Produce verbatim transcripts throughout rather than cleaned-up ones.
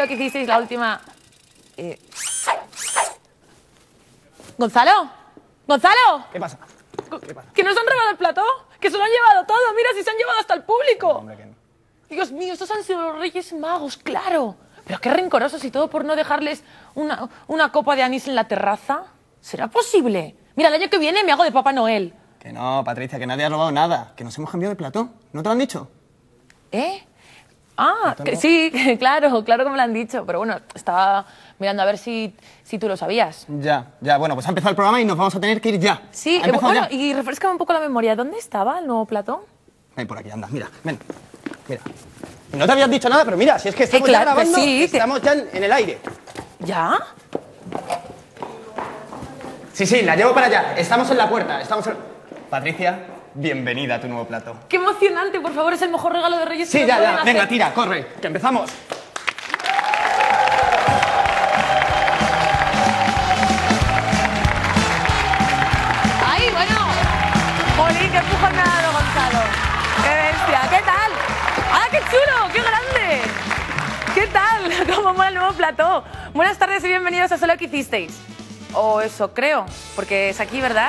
lo que hicisteis la última... Eh... ¿Gonzalo? ¿Gonzalo? ¿Qué pasa? ¿Qué pasa? ¿Que nos han robado el plató? ¡Que se lo han llevado todo! ¡Mira, si se han llevado hasta el público! No, hombre, que no. Dios mío, estos han sido los Reyes Magos, claro. Pero qué rencorosos y todo por no dejarles una, una copa de anís en la terraza. ¿Será posible? Mira, el año que viene me hago de Papá Noel. Que no, Patricia, que nadie ha robado nada. Que nos hemos cambiado de plató. ¿No te lo han dicho? ¿Eh? Ah, que, sí, claro, claro que me lo han dicho. Pero bueno, estaba mirando a ver si, si tú lo sabías. Ya, ya, bueno, pues ha empezado el programa y nos vamos a tener que ir ya. Sí, eh, bueno, ya. Y refrescame un poco la memoria. ¿Dónde estaba el nuevo plató? Ven por aquí, anda, mira, ven. Mira. No te habías dicho nada, pero mira, si es que estamos eh, claro, ya grabando, pues sí, estamos que... ya en, en el aire. ¿Ya? Sí, sí, la llevo para allá. Estamos en la puerta, estamos en... Patricia, bienvenida a tu nuevo plato. ¡Qué emocionante! Por favor, es el mejor regalo de Reyes. Sí, que ya, ya. hacer. Venga, tira, corre, que empezamos. ¡Ay, bueno! ¡Jolín, qué empujón me ha dado Gonzalo! ¡Qué bestia! ¿Qué tal? ¡Ah, qué chulo! ¡Qué grande! ¿Qué tal? ¿Cómo mola el nuevo plató? Buenas tardes y bienvenidos a Solo que hicisteis. O eso creo, porque es aquí, ¿verdad?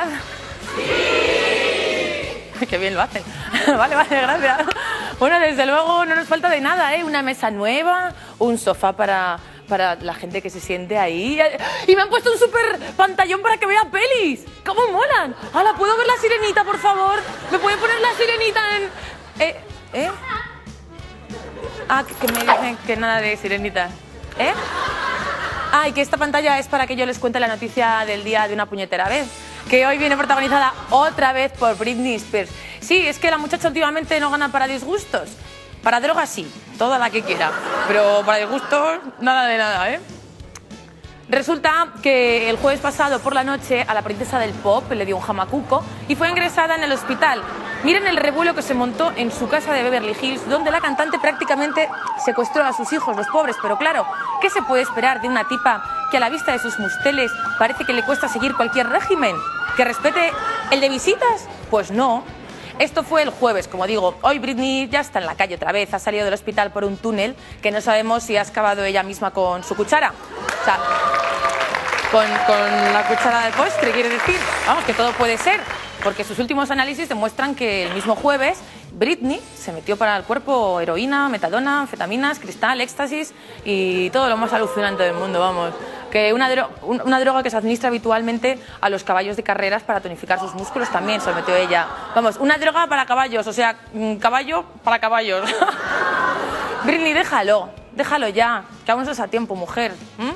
¡Sí! ¡Qué bien lo hacen! Vale, vale, gracias. Bueno, desde luego no nos falta de nada, ¿eh? Una mesa nueva, un sofá para, para la gente que se siente ahí. Y me han puesto un súper pantallón para que vea pelis. ¿Cómo molan? ¡Hala, puedo ver la Sirenita, por favor! ¿Me puede poner la Sirenita en...? ¿Eh? ¿Eh? Ah, que me dicen que nada de Sirenita. ¿Eh? Ah, y que esta pantalla es para que yo les cuente la noticia del día de una puñetera vez. Que hoy viene protagonizada otra vez por Britney Spears. Sí, es que la muchacha últimamente no gana para disgustos. Para drogas sí, toda la que quiera. Pero para disgustos, nada de nada, ¿eh? Resulta que el jueves pasado por la noche a la princesa del pop le dio un jamacuco y fue ingresada en el hospital. Miren el revuelo que se montó en su casa de Beverly Hills, donde la cantante prácticamente secuestró a sus hijos, los pobres. Pero claro, ¿qué se puede esperar de una tipa que a la vista de sus musteles parece que le cuesta seguir cualquier régimen? ¿Que respete el de visitas? Pues no. Esto fue el jueves, como digo. Hoy Britney ya está en la calle otra vez. Ha salido del hospital por un túnel que no sabemos si ha excavado ella misma con su cuchara. O sea, con, con la cuchara del postre, quiere decir. Vamos, que todo puede ser. Porque sus últimos análisis demuestran que el mismo jueves Britney se metió para el cuerpo heroína, metadona, anfetaminas, cristal, éxtasis y todo lo más alucinante del mundo, vamos. Que una, dro una droga que se administra habitualmente a los caballos de carreras para tonificar sus músculos también se lo metió ella. Vamos, una droga para caballos, o sea, caballo para caballos. Britney, déjalo, déjalo ya, que aún estás a tiempo, mujer. ¿Mm?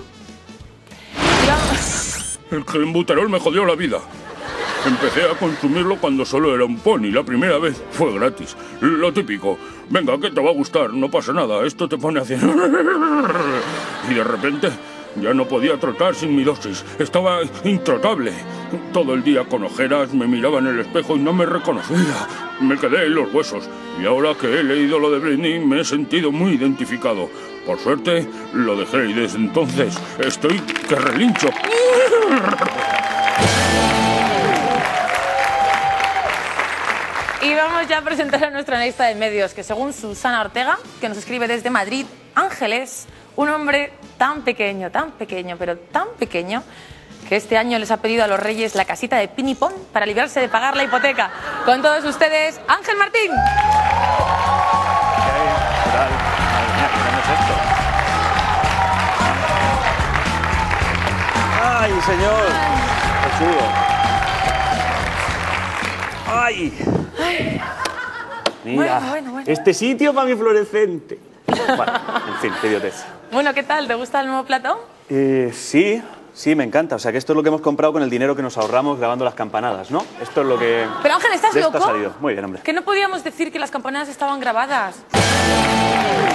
El clenbuterol me jodió la vida. Empecé a consumirlo cuando solo era un pony. La primera vez fue gratis. Lo típico. Venga, que te va a gustar, no pasa nada. Esto te pone así. Y de repente ya no podía trotar sin mi dosis. Estaba introtable. Todo el día con ojeras, me miraba en el espejo y no me reconocía. Me quedé en los huesos. Y ahora que he leído lo de Britney, me he sentido muy identificado. Por suerte, lo dejé y desde entonces estoy que relincho. Y vamos ya a presentar a nuestra analista de medios, que según Susana Ortega, que nos escribe desde Madrid, Ángeles, un hombre tan pequeño, tan pequeño, pero tan pequeño, que este año les ha pedido a los Reyes la casita de Pinipón para librarse de pagar la hipoteca. Con todos ustedes, Ángel Martín. ¿Qué tal? Madre mía, ¿qué es esto? ¡Ay, señor! ¡Qué chulo! ¡Ay! Ay. Mira, bueno, bueno, bueno. este sitio para mi fluorescente. Bueno, en fin, qué idiotez. Bueno, ¿qué tal? ¿Te gusta el nuevo plató? Eh, sí, sí, me encanta. O sea, que esto es lo que hemos comprado con el dinero que nos ahorramos grabando las campanadas, ¿no? Esto es lo que... Pero Ángel, ¿estás de esto loco? ha salido. Muy bien, hombre. Que no podíamos decir que las campanadas estaban grabadas.